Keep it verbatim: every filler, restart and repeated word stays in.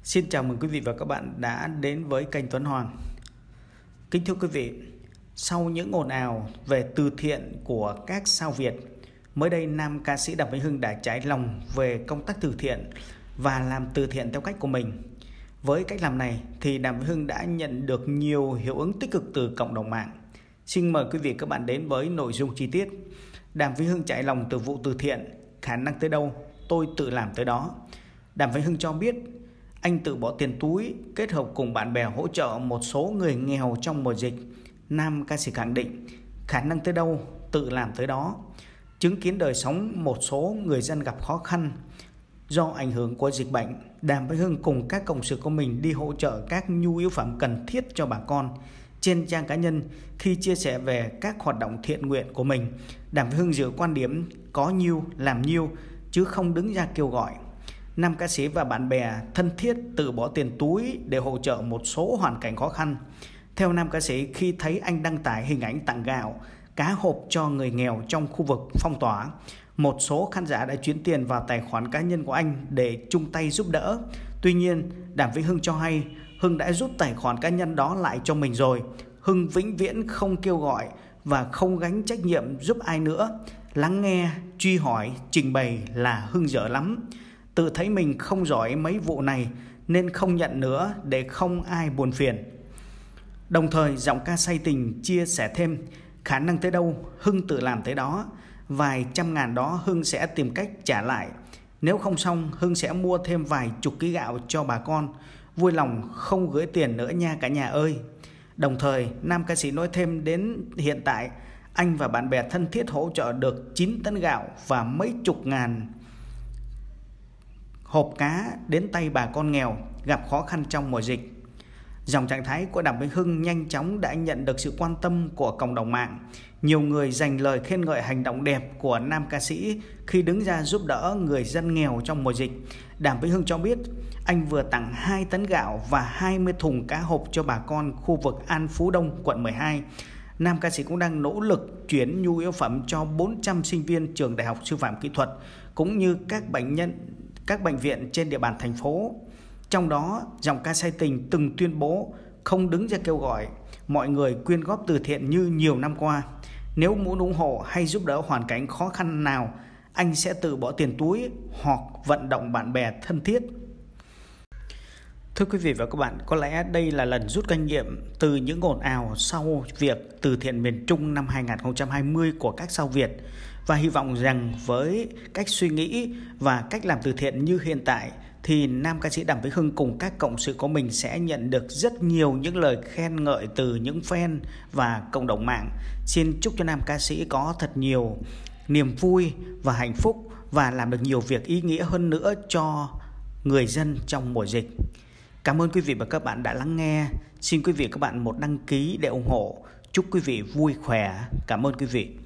Xin chào mừng quý vị và các bạn đã đến với kênh Tuấn Hoàng. Kính thưa quý vị, sau những ồn ào về từ thiện của các sao Việt, mới đây nam ca sĩ Đàm Vĩnh Hưng đã trải lòng về công tác từ thiện và làm từ thiện theo cách của mình. Với cách làm này thì Đàm Vĩnh Hưng đã nhận được nhiều hiệu ứng tích cực từ cộng đồng mạng. Xin mời quý vị và các bạn đến với nội dung chi tiết. Đàm Vĩnh Hưng trải lòng từ vụ từ thiện, khả năng tới đâu tôi tự làm tới đó. Đàm Vĩnh Hưng cho biết anh tự bỏ tiền túi kết hợp cùng bạn bè hỗ trợ một số người nghèo trong mùa dịch. Nam ca sĩ khẳng định khả năng tới đâu tự làm tới đó. Chứng kiến đời sống một số người dân gặp khó khăn do ảnh hưởng của dịch bệnh, Đàm Vĩnh Hưng cùng các cộng sự của mình đi hỗ trợ các nhu yếu phẩm cần thiết cho bà con. Trên trang cá nhân, khi chia sẻ về các hoạt động thiện nguyện của mình, Đàm Vĩnh Hưng giữ quan điểm có nhiêu làm nhiêu chứ không đứng ra kêu gọi. Nam ca sĩ và bạn bè thân thiết tự bỏ tiền túi để hỗ trợ một số hoàn cảnh khó khăn. Theo nam ca sĩ, khi thấy anh đăng tải hình ảnh tặng gạo, cá hộp cho người nghèo trong khu vực phong tỏa, một số khán giả đã chuyển tiền vào tài khoản cá nhân của anh để chung tay giúp đỡ. Tuy nhiên, Đàm Vĩnh Hưng cho hay Hưng đã rút tài khoản cá nhân đó lại cho mình rồi. Hưng vĩnh viễn không kêu gọi và không gánh trách nhiệm giúp ai nữa. Lắng nghe, truy hỏi, trình bày là Hưng dở lắm. Tự thấy mình không giỏi mấy vụ này nên không nhận nữa để không ai buồn phiền. Đồng thời giọng ca say tình chia sẻ thêm khả năng tới đâu Hưng tự làm tới đó. Vài trăm ngàn đó Hưng sẽ tìm cách trả lại. Nếu không xong Hưng sẽ mua thêm vài chục ký gạo cho bà con. Vui lòng không gửi tiền nữa nha cả nhà ơi. Đồng thời nam ca sĩ nói thêm đến hiện tại anh và bạn bè thân thiết hỗ trợ được chín tấn gạo và mấy chục ngàn hộp cá đến tay bà con nghèo gặp khó khăn trong mùa dịch. Dòng trạng thái của Đàm Vĩnh Hưng nhanh chóng đã nhận được sự quan tâm của cộng đồng mạng. Nhiều người dành lời khen ngợi hành động đẹp của nam ca sĩ khi đứng ra giúp đỡ người dân nghèo trong mùa dịch. Đàm Vĩnh Hưng cho biết anh vừa tặng hai tấn gạo và hai mươi thùng cá hộp cho bà con khu vực An Phú Đông, quận mười hai. Nam ca sĩ cũng đang nỗ lực chuyển nhu yếu phẩm cho bốn trăm sinh viên trường Đại học Sư phạm Kỹ thuật cũng như các bệnh nhân các bệnh viện trên địa bàn thành phố. Trong đó, giọng ca say tình từng tuyên bố không đứng ra kêu gọi mọi người quyên góp từ thiện như nhiều năm qua. Nếu muốn ủng hộ hay giúp đỡ hoàn cảnh khó khăn nào, anh sẽ tự bỏ tiền túi hoặc vận động bạn bè thân thiết. Thưa quý vị và các bạn, có lẽ đây là lần rút kinh nghiệm từ những ồn ào sau việc từ thiện miền Trung năm hai không hai không của các sao Việt. Và hy vọng rằng với cách suy nghĩ và cách làm từ thiện như hiện tại thì nam ca sĩ Đàm Vĩnh Hưng cùng các cộng sự của mình sẽ nhận được rất nhiều những lời khen ngợi từ những fan và cộng đồng mạng. Xin chúc cho nam ca sĩ có thật nhiều niềm vui và hạnh phúc và làm được nhiều việc ý nghĩa hơn nữa cho người dân trong mùa dịch. Cảm ơn quý vị và các bạn đã lắng nghe. Xin quý vị và các bạn một đăng ký để ủng hộ. Chúc quý vị vui khỏe. Cảm ơn quý vị.